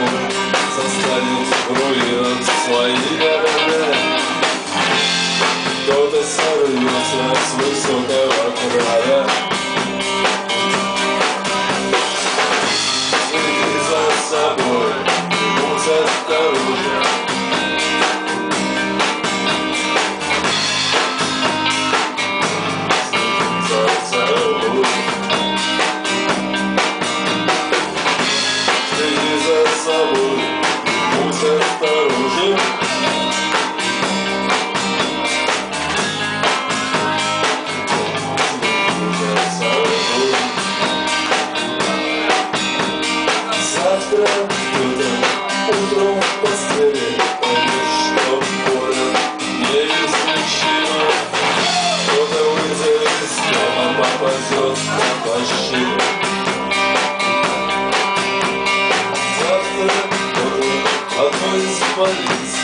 застанет в руинах свои города. Кто-то сорвется с высокого края. Следи за собой, будь осторожен. Завтра утром в постели поймешь, что болен неизлечимо. Кто-то выйдет из дома, попадет на пощаду. Завтра кто-то одной из больниц